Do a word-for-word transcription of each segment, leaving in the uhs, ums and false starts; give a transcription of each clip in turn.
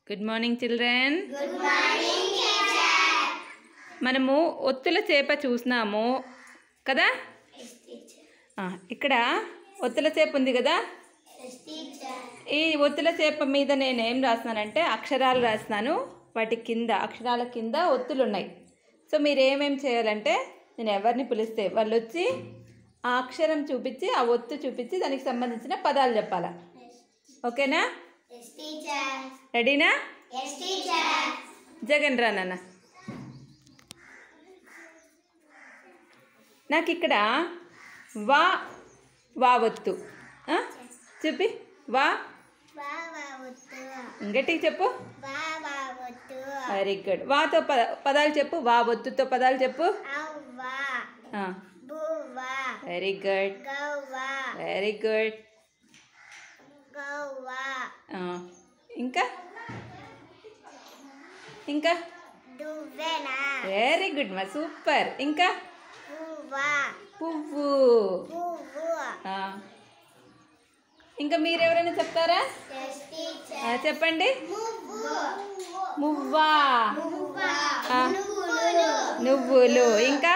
Good morning children. Good morning teacher. మనము ఒత్తుల చేప చూసినాము కదా. ఇక్కడ ఒత్తుల చేప ఉంది కదా. ఈ ఒత్తుల చేప మీద నేను ఏం రాస్తున్నానంటే అక్షరాలు రాస్తున్నాను. వాటి కింద అక్షరాల కింద ఒత్తులు ఉన్నాయి. సో మీరు ఏమేమి చేయాలంటే నేను ఎవరిని పిలిస్తే వాళ్ళు వచ్చి ఆ అక్షరం చూపించి ఆ ఒత్తు చూపించి దానికి సంబంధించిన పదాలు చెప్పాలా. ఓకేనా? రెడీనా? జగన్ రా నాన్న. నాకు ఇక్కడ వా వా ఒత్తు చూపి. వా గట్టిగా చెప్పు. Very good. వాతో పద పదాలు చెప్పు. వా ఒత్తుతో పదాలు చెప్పు. Very good very good. ఇంకా ఇంకా వెరీ గుడ్ మా సూపర్. ఇంకా పువ్వు. ఇంకా మీరెవరైనా చెప్తారా? చెప్పండి. మువ్వా, నువ్వులు. ఇంకా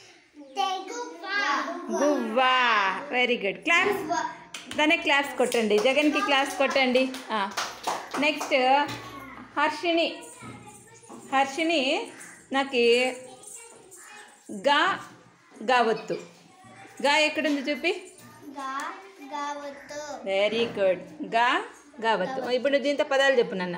గువ్వా. Very good. క్లాప్స్. దాన్ని క్లాప్స్ కొట్టండి. జగన్కి క్లాప్స్ కొట్టండి. నెక్స్ట్ హర్షిణి. హర్షిణి నాకు గా గావత్తు. గా ఎక్కడుంది చూపి. Very good. గా గావత్తు. ఇప్పుడు దీంతో పదాలు చెప్పు నాన్న.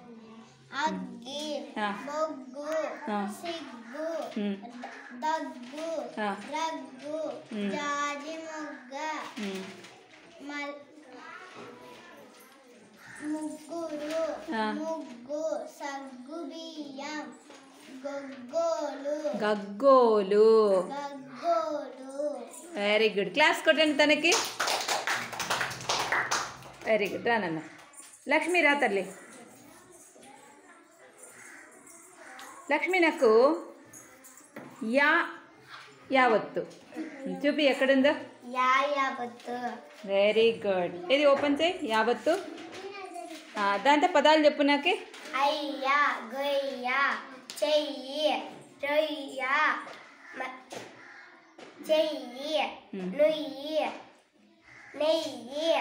ముగ్గురు, ముగ్గు, సగ్గు బియ్యం, గొగ్గోలు, గగ్గోలు. గగ్గోలు. Very good. క్లాస్ కొట్టండి తనకి. Very good. రానన్న. లక్ష్మి రా తల్లి. లక్ష్మి నాకు యా యావత్తు చూపి. ఎక్కడుందో? యావత్తు. Very good. ఇది ఓపెన్ చేయి. యావత్తు. దాంతో పదాలు చెప్పు నాకు. అయ్యా, గొయ్య, చెయ్యి, రొయ్య, చెయ్యి, నుయ్యి, నెయ్యి,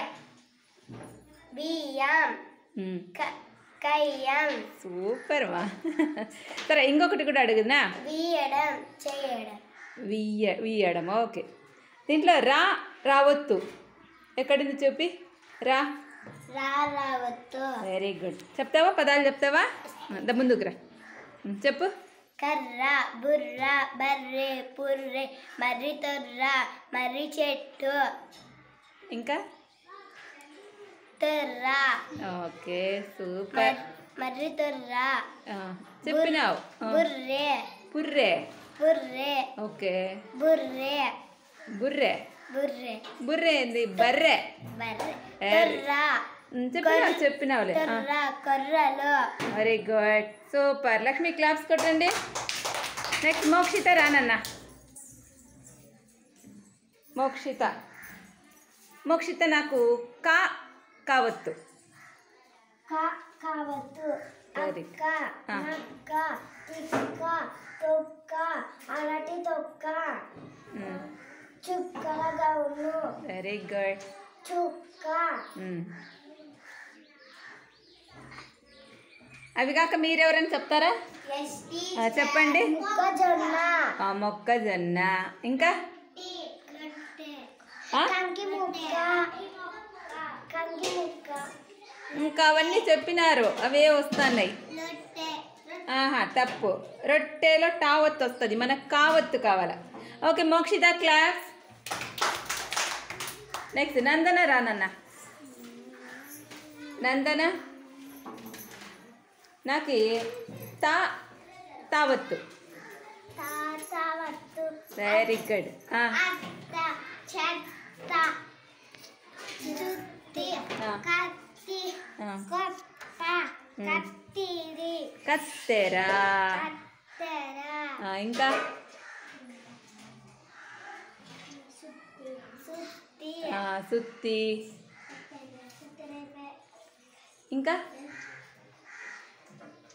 బియ్యం, కయ్యం. సూపర్ మా. సరే ఇంకొకటి కూడా అడుగునా. వీయడం, చేయడం. వీయ వీయడం. ఓకే. దీంట్లో రా రావత్తు ఎక్కడుంది చూపి. రా రావత్తు. Very good. చెప్తావా? పదాలు చెప్తావా? ద ముందుకు రా. చెప్పు. కర్ర, బుర్ర, బర్రె, పుర్రె, మర్రి తొర్ర, మర్రి చెట్టు. ఇంకా తొర్ర. Okay super. మర్రి తొర్ర. చెప్పినావు. బుర్రె, పుర్రె. బుర్రె. ఓకే. బుర్రె, బుర్రె. బుర్రె. బుర్రె ఏంది? బర్రె. బర్రె. తొర్ర. చెప్పినావు చెప్పినావులే. తొర్ర, కొర్రలు. Very good. Super. Lakshmi claps కొట్టండి. నెక్స్ట్ మోక్షిత రానన్న. మోక్షిత. మోక్షిత నాకు కా కావత్తు. కావత్తు. అక్క, నక్క, తిక్క, తొక్క, అరటి తొక్క, చుక్కల గౌను. Very good. చుక్క. అవి కాక మీరెవరైనా చెప్తారా? చెప్పండి. మొక్కజొన్న. మొక్కజొన్న. ఇంకా ఇంకా అవన్నీ చెప్పినారు. అవే వస్తున్నాయి. ఆహా తప్పు. రొట్టెలో టావత్తు వస్తుంది. మనకు కావత్తు కావాలా. Okay Mokshita class. Next Nandana రానన్న. నందన నాకు తా తావత్తు. Very good. కత్తెరా. ఇంకా సుత్తి. ఇంకా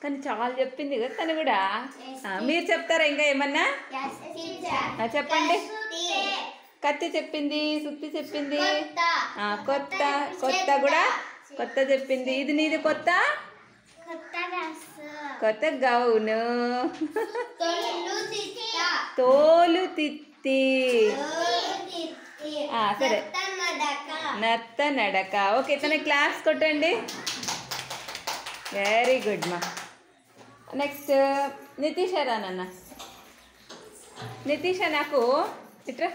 కానీ చాలా చెప్పింది కదా తను కూడా. ఆ, మీరు చెప్తారా ఇంకా ఏమన్నా? ఆ, చెప్పండి. కత్తి చెప్పింది, సుత్తి చెప్పింది, ఆ, కొత్త కొత్త కూడా కొత్త చెప్పింది. ఇది నీది కొత్త కొత్త గౌను, తోలు తిత్తి. ఆ, సరే, నత్త నడక. ఓకే, తన క్లాప్స్ కొట్టండి. వెరీ గుడ్ మా. నెక్స్ట్ నితీష రా నాన్న. నితీష నాకు ఇట్రా.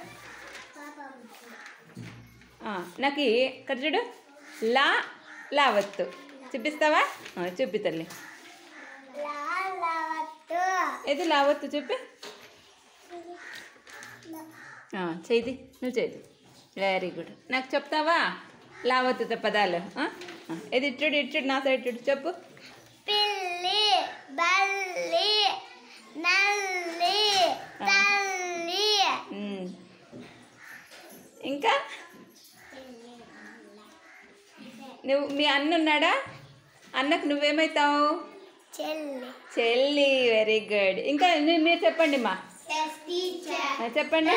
ఆ, నాకు ఇక్కడ చూడు, లా లావత్తు చూపిస్తావా? ఆ, చూపి తల్లి. ఏది లావత్తు చూపి. చేయి, నువ్వు చేయి. Very good. నాకు చెప్తావా లావత్తుతో పదాలు? ఆ, ఏది ఇట్టుడు ఇట్టుడు నా సైడ్ ఇట్టుడు చెప్పు. పిల్లి, బల్లి, నల్లి, తల్లి. ఉమ్. ఇంకా నువ్వు మీ అన్న ఉన్నాడా? అన్నకు నువ్వేమవుతావు? చెల్లి. చెల్లి. Very good. ఇంకా మీ- మీరు చెప్పండి మా. ఆ, చెప్పండి.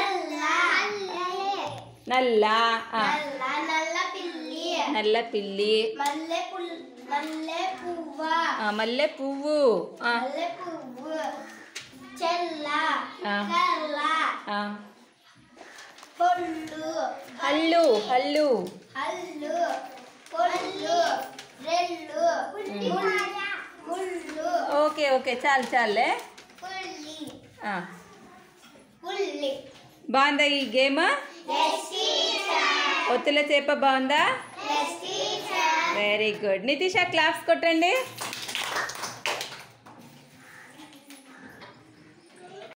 నల్ల. ఆ, నల్ల పిల్లి, నల్ల పిల్లి. మల్లె పుల్ మల్లె పువ్వ, ఆ, మల్లె పువ్వు. ఆ, మల్లె పువ్వు, చెల్ల, ఆ. కల్ల, ఆ. పొల్లు, హల్లు. హల్లు. హల్లు, పొల్లు, రెల్లు, ముళ్ళు, ఓకే ఓకే చాలు చాలే. పుల్లి, ఆ, పుల్లి. బాగుందా ఈ గేమ్? Yes, teacher. ఒత్తుల చేప బాగుందా? Yes, teacher. Very good. Nitisha claps కొట్టండి.